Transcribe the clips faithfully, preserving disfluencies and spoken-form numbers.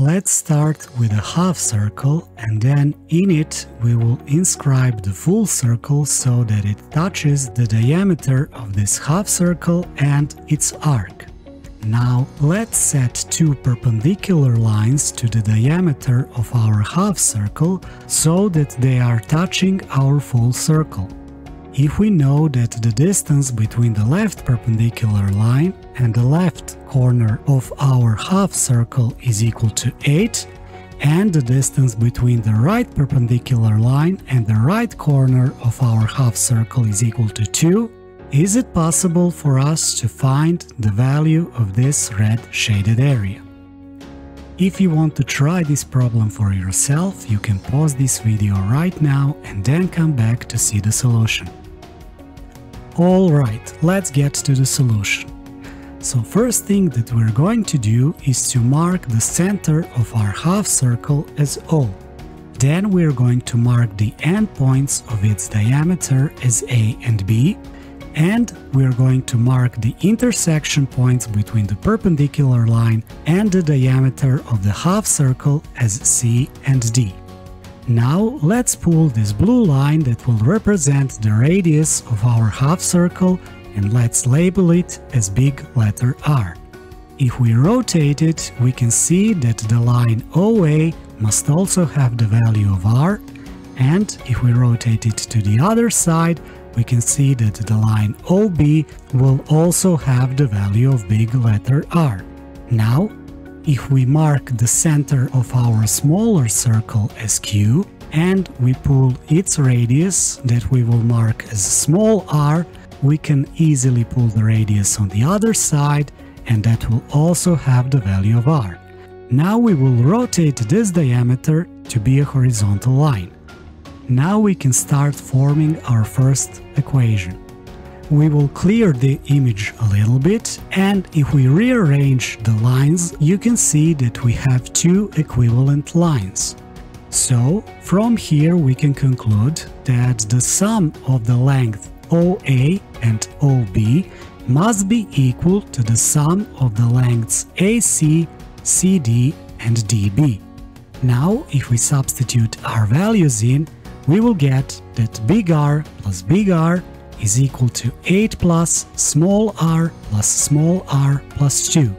let's start with a half circle, and then in it we will inscribe the full circle so that it touches the diameter of this half circle and its arc. Now let's set two perpendicular lines to the diameter of our half circle so that they are touching our full circle. If we know that the distance between the left perpendicular line and the left corner of our half circle is equal to eight, and the distance between the right perpendicular line and the right corner of our half circle is equal to two, is it possible for us to find the value of this red shaded area? If you want to try this problem for yourself, you can pause this video right now and then come back to see the solution. Alright, let's get to the solution. So first thing that we're going to do is to mark the center of our half circle as O. Then we're going to mark the endpoints of its diameter as A and B, and we're going to mark the intersection points between the perpendicular line and the diameter of the half circle as C and D. Now let's pull this blue line that will represent the radius of our half circle, and let's label it as big letter R. If we rotate it, we can see that the line O A must also have the value of R, and if we rotate it to the other side, we can see that the line O B will also have the value of big letter R. Now, if we mark the center of our smaller circle as Q, and we pull its radius that we will mark as small r, we can easily pull the radius on the other side, and that will also have the value of R. Now we will rotate this diameter to be a horizontal line. Now we can start forming our first equation. We will clear the image a little bit, and if we rearrange the lines, you can see that we have two equivalent lines. So, from here we can conclude that the sum of the length O A and O B must be equal to the sum of the lengths A C, C D and D B. Now, if we substitute our values in, we will get that big R plus big R is equal to eight plus small r plus small r plus two.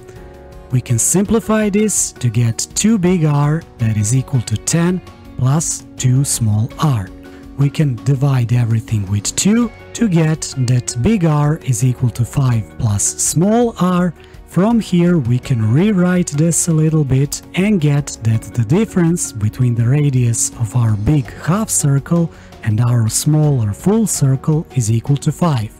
We can simplify this to get two big R that is equal to ten plus two small r. We can divide everything with two to get that big R is equal to five plus small r. From here we can rewrite this a little bit and get that the difference between the radius of our big half circle and our smaller full circle is equal to five.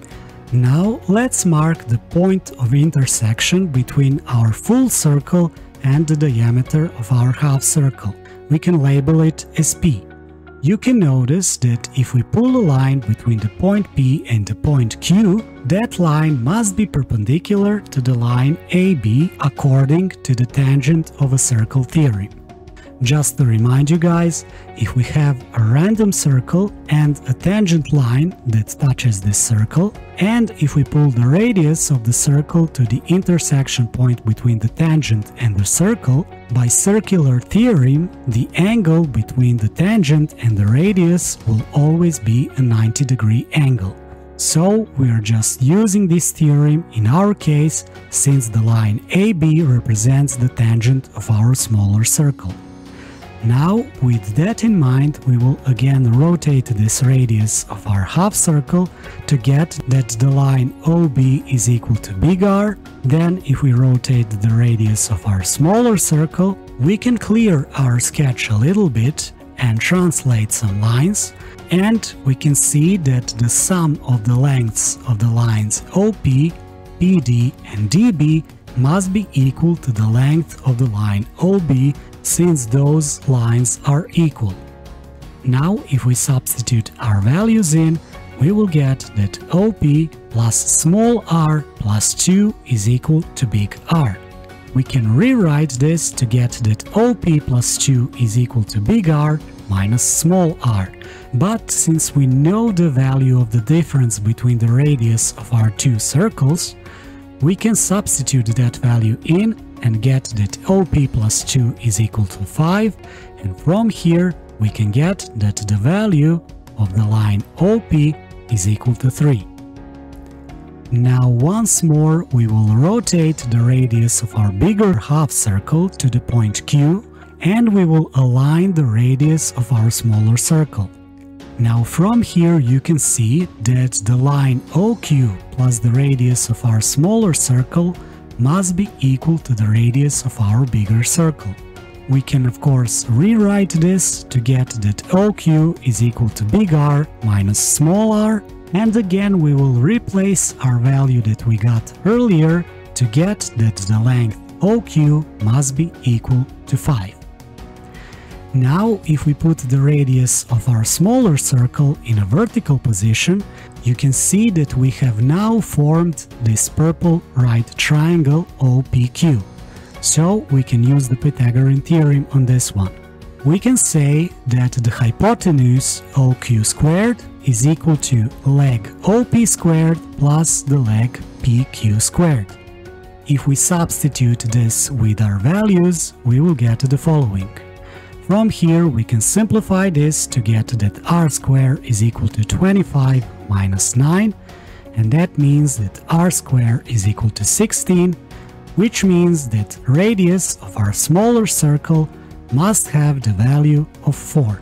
Now let's mark the point of intersection between our full circle and the diameter of our half circle. We can label it as P. You can notice that if we pull a line between the point P and the point Q, that line must be perpendicular to the line A B according to the tangent of a circle theorem. Just to remind you guys, if we have a random circle and a tangent line that touches this circle, and if we pull the radius of the circle to the intersection point between the tangent and the circle, by circular theorem, the angle between the tangent and the radius will always be a ninety degree angle. So we are just using this theorem in our case, since the line A B represents the tangent of our smaller circle. Now, with that in mind, we will again rotate this radius of our half circle to get that the line O B is equal to big R. Then, if we rotate the radius of our smaller circle, we can clear our sketch a little bit and translate some lines, and we can see that the sum of the lengths of the lines O P, P D and D B must be equal to the length of the line O B, since those lines are equal. Now, if we substitute our values in, we will get that O P plus small r plus two is equal to big R. We can rewrite this to get that O P plus two is equal to big R minus small r. But since we know the value of the difference between the radius of our two circles, we can substitute that value in and get that O P plus two is equal to five, and from here we can get that the value of the line O P is equal to three. Now once more we will rotate the radius of our bigger half circle to the point Q, and we will align the radius of our smaller circle. Now from here you can see that the line O Q plus the radius of our smaller circle must be equal to the radius of our bigger circle. We can of course rewrite this to get that O Q is equal to big R minus small r, and again we will replace our value that we got earlier to get that the length O Q must be equal to five. Now if we put the radius of our smaller circle in a vertical position, you can see that we have now formed this purple right triangle O P Q. So we can use the Pythagorean theorem on this one. We can say that the hypotenuse O Q squared is equal to leg O P squared plus the leg P Q squared. If we substitute this with our values, we will get the following. From here we can simplify this to get that r squared is equal to twenty-five minus nine, and that means that r squared is equal to sixteen, which means that radius of our smaller circle must have the value of four.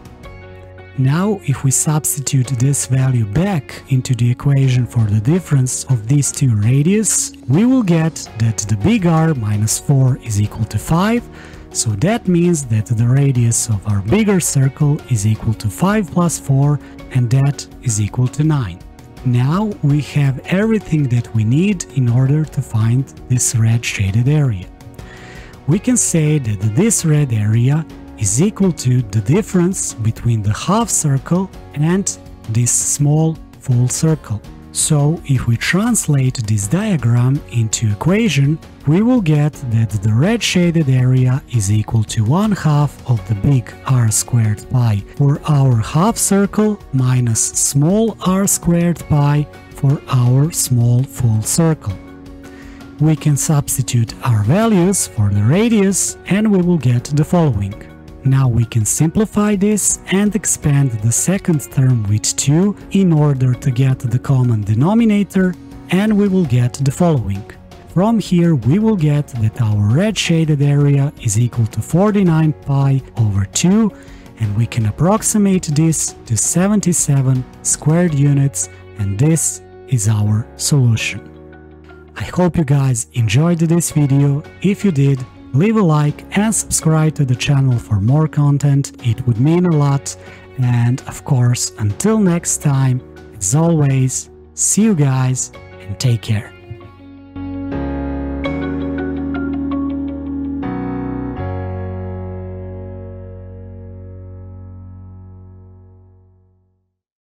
Now if we substitute this value back into the equation for the difference of these two radius, we will get that the big R minus four is equal to five, so that means that the radius of our bigger circle is equal to five plus four, and that is equal to nine. Now we have everything that we need in order to find this red shaded area. We can say that this red area is equal to the difference between the half circle and this small full circle. So if we translate this diagram into equation, we will get that the red shaded area is equal to one half of the big R squared pi for our half circle minus small r squared pi for our small full circle. We can substitute our values for the radius and we will get the following. Now we can simplify this and expand the second term with two in order to get the common denominator, and we will get the following. From here we will get that our red shaded area is equal to forty-nine pi over two, and we can approximate this to seventy-seven squared units, and this is our solution. I hope you guys enjoyed this video. If you did, leave a like and subscribe to the channel for more content, it would mean a lot. And of course, until next time, as always, see you guys and take care.